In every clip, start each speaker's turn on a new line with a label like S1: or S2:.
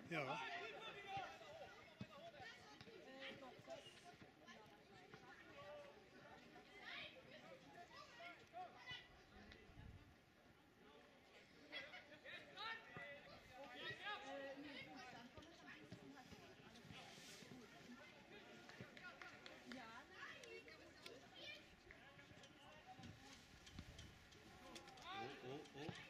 S1: Ja.
S2: Oh, oh, oh.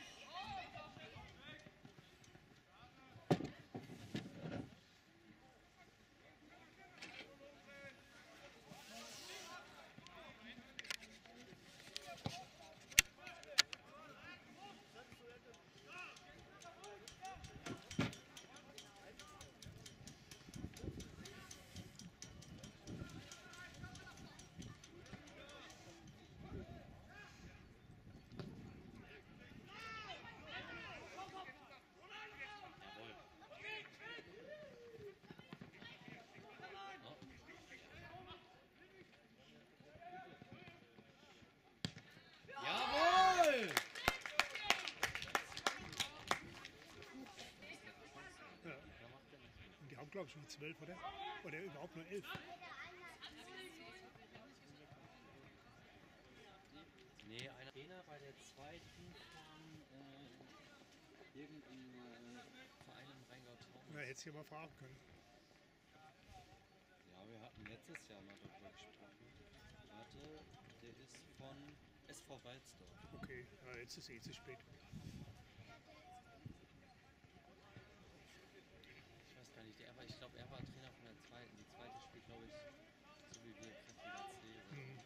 S2: Jawohl. Oh. Jawohl!
S1: Ja.
S2: Da macht er nicht mit.
S1: Und die haben, glaube ich, nur 12, oder? Oder überhaupt nur 11.
S2: Nee, einer Trainer bei der zweiten von irgendeinem Verein in
S1: Na,
S2: Rheingau-Taunus.
S1: hätte ich ja mal fragen können.
S2: Ja, wir hatten letztes Jahr mal darüber gesprochen. Warte, der ist von SV Walsdorf.
S1: Okay, ja, jetzt ist eh zu spät.
S2: Ich weiß gar nicht, aber ich glaube, er war Trainer von der zweiten. Die zweite spielt, glaube ich, so wie wir kräftiger C oder so.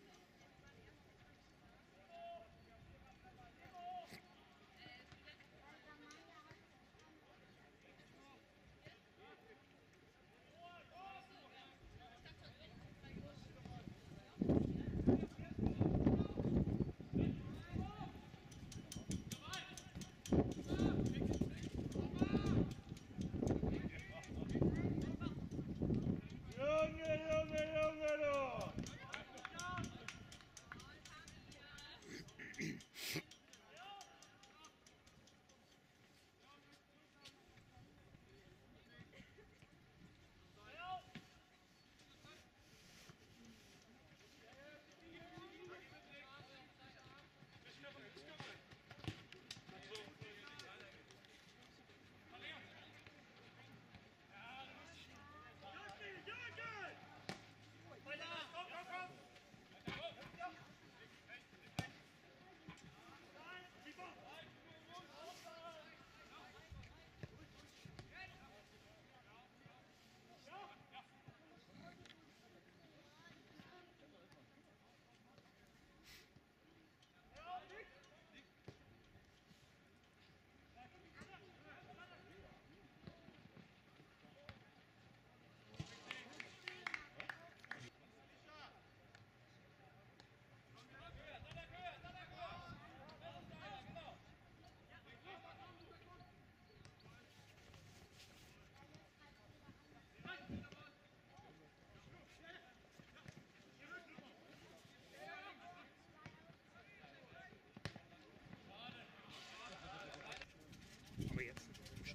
S1: Aber jetzt.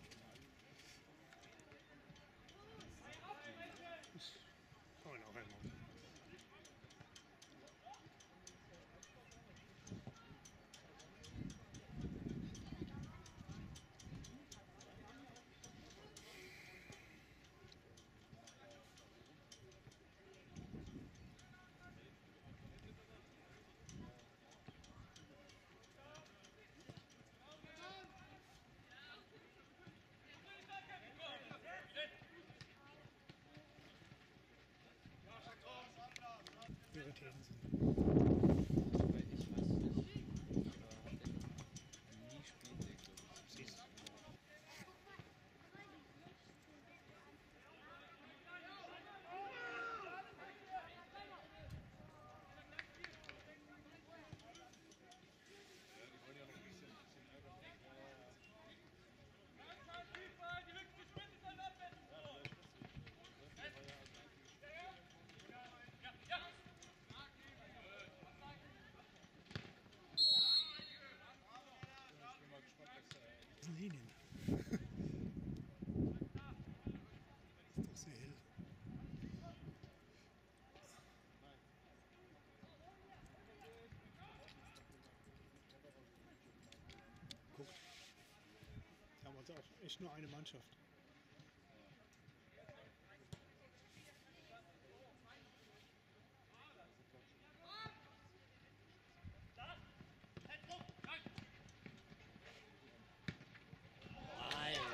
S1: Das kann man auch einmal. Prioritäten sind.
S2: Ich weiß nicht. Aber hat der nie spielt der, glaube ich.
S1: Siehst du. Was sind die denn? auch echt nur eine Mannschaft.
S2: Nein.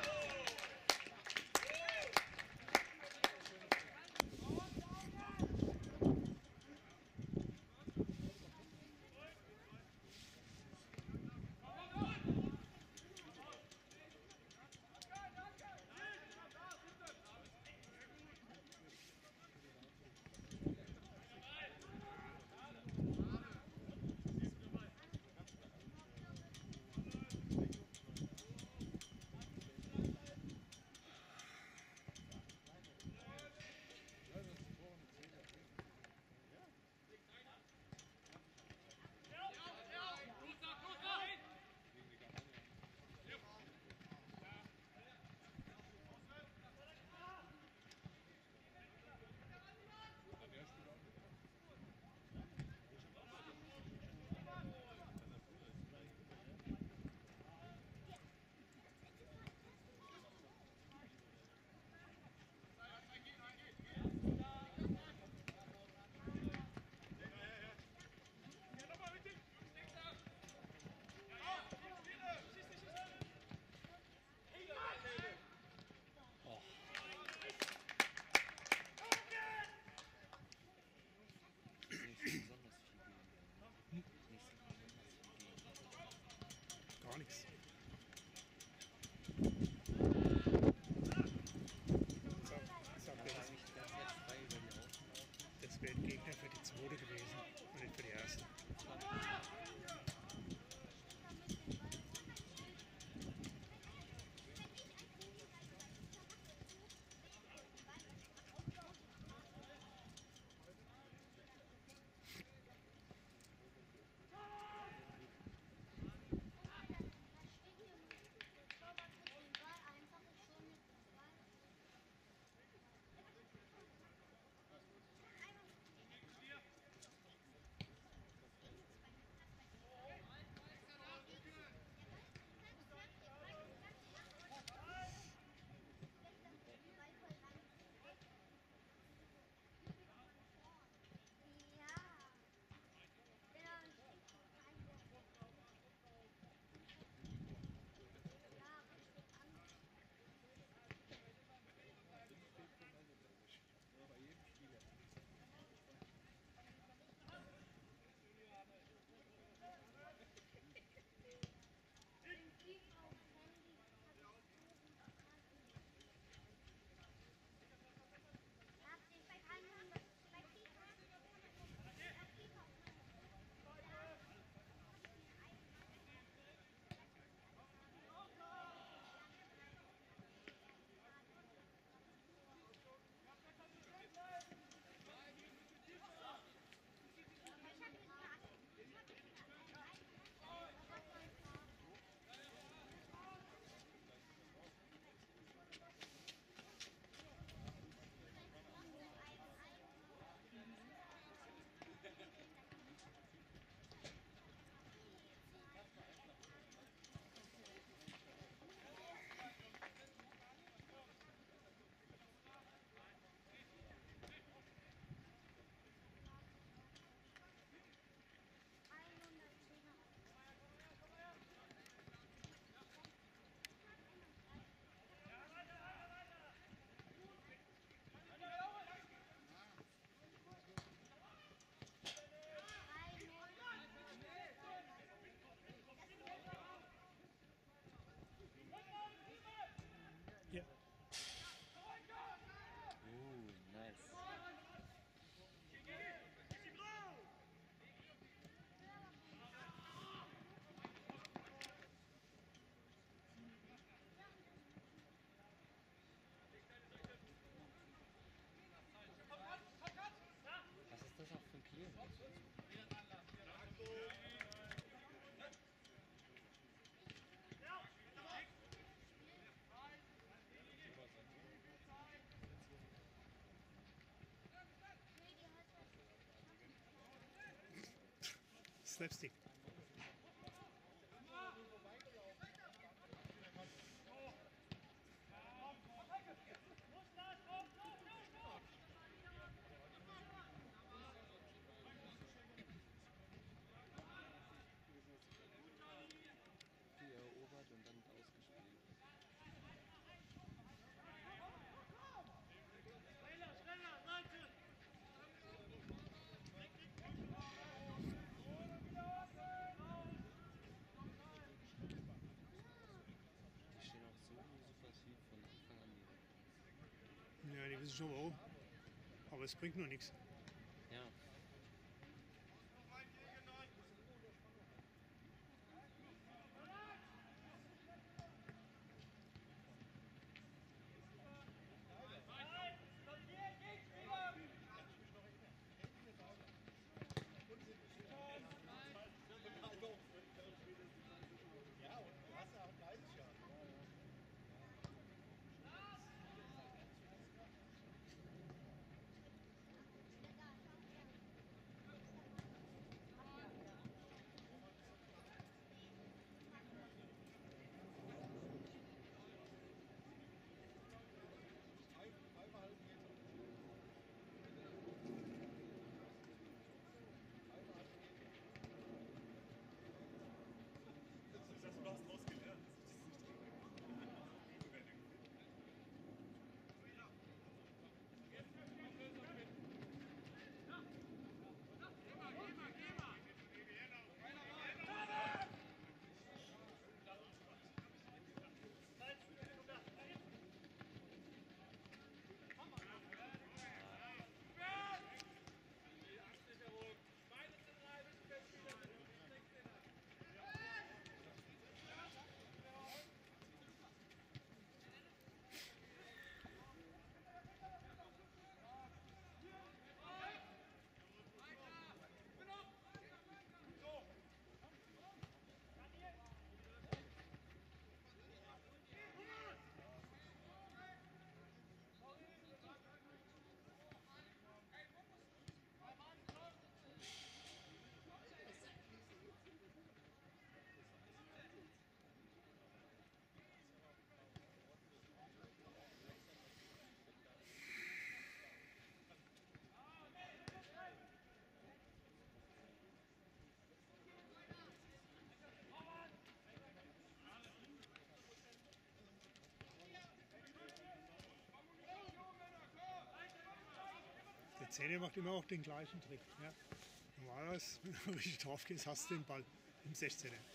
S2: Oh, ist nicht so besonders viel gegen. Nicht so besonders viel gegen.
S1: Gar nichts. Sag
S2: Da
S1: mir,
S2: war nicht die ganze Zeit frei über die Außen.
S1: das wäre ein Gegner für die zweite gewesen und nicht für die erste. Ja,
S2: Nice. Was ist das auch für ein Clearance?
S1: Slapstick. das ist schon wahr. Aber es bringt noch nichts.
S2: Ja.
S1: Der Zähne macht immer auch den gleichen Trick. Ja. Normalerweise, wenn du richtig drauf gehst, hast du den Ball im 16er.
S2: Ja,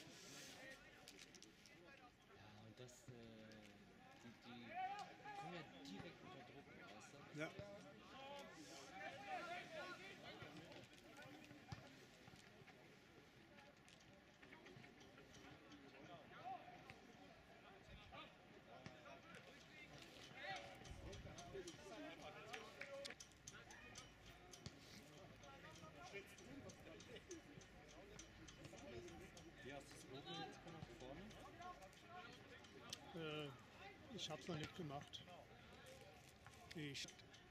S2: und das, die kommen ja direkt unter Druck, weißt du?
S1: Ja.
S2: Wie hast du das Logo jetzt gemacht vorne?
S1: Ich habe es noch nicht gemacht. Ich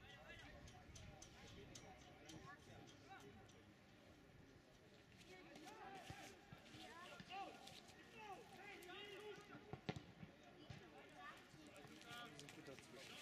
S2: Gut dazwischen.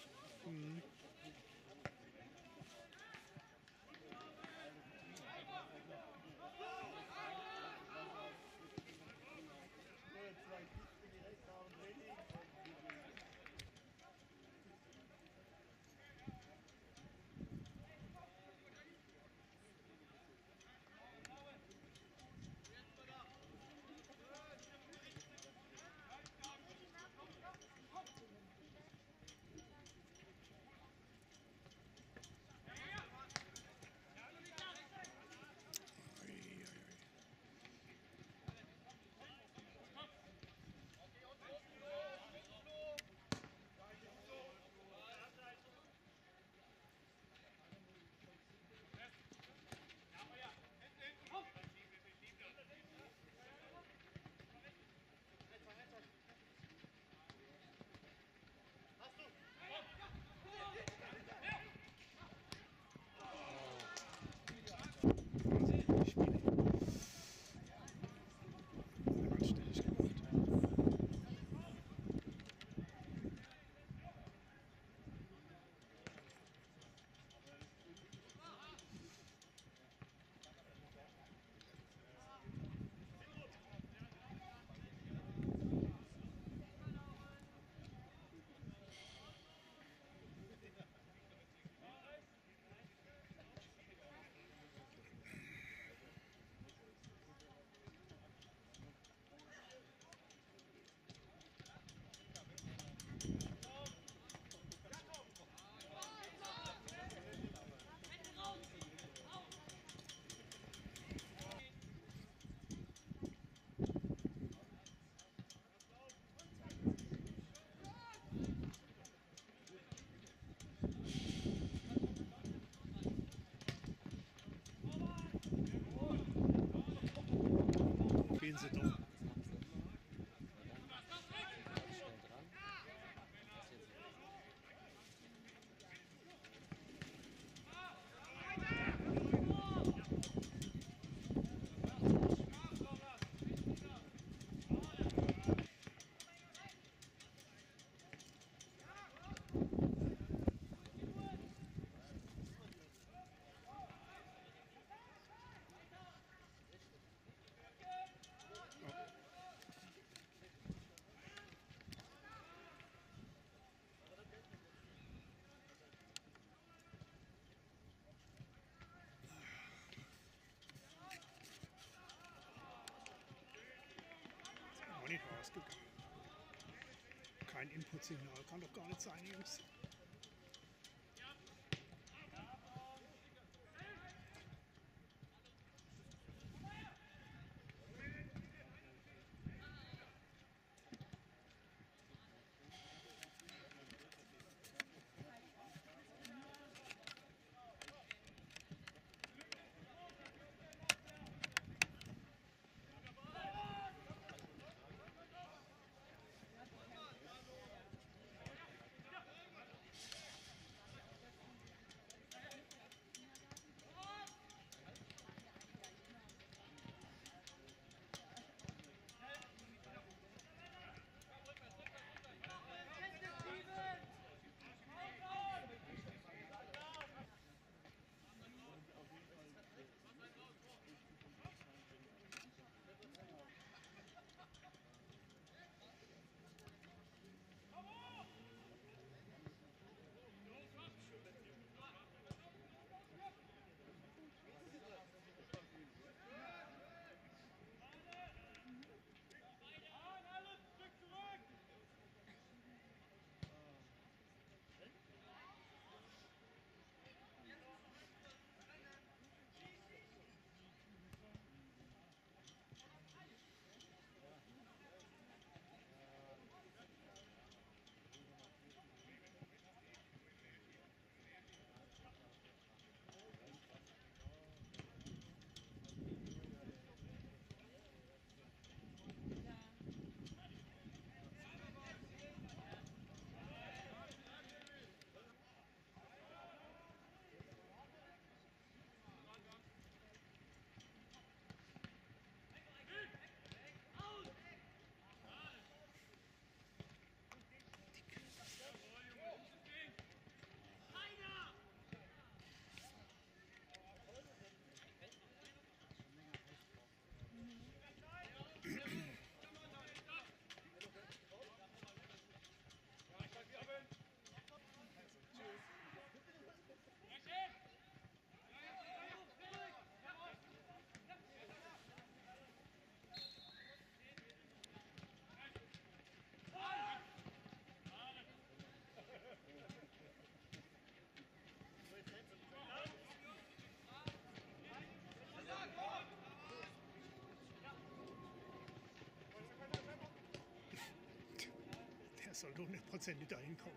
S1: sind sie doch.
S2: Das haben sie immer. Und dann sind sie alle schnell dran. Dann passiert so.
S1: Auch nicht rausgegangen. Kein Input-Signal, kann doch gar nicht sein, Jungs. Der soll doch 100% da hinkommen.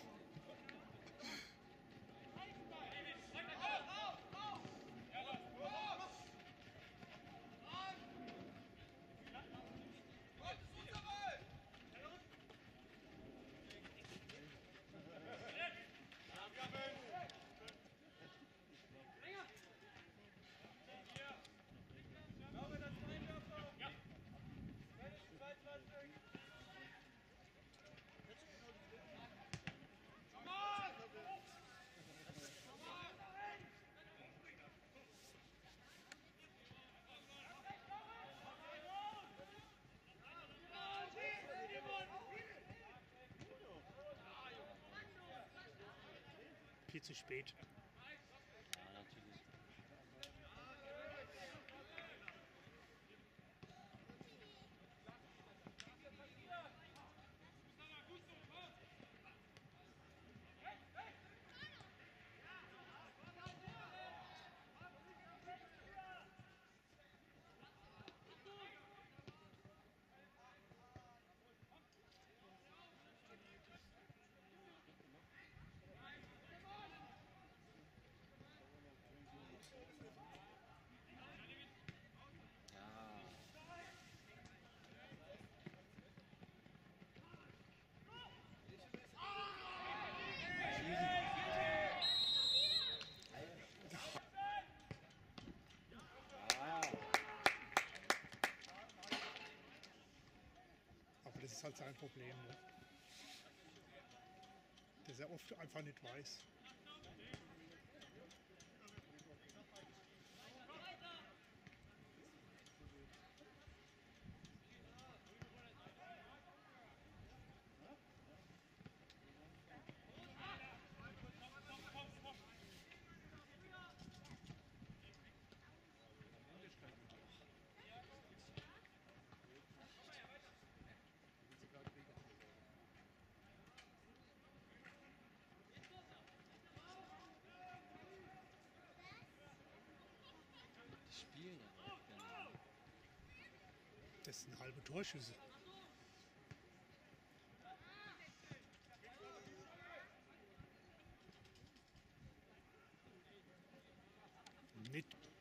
S1: Viel zu spät.
S2: Ja, natürlich.
S1: das ist halt sein Problem, ne? Dass er oft einfach nicht weiß.
S2: Die spielen aber auch gerne. Ne?
S1: Das sind halbe Torschüsse. Mit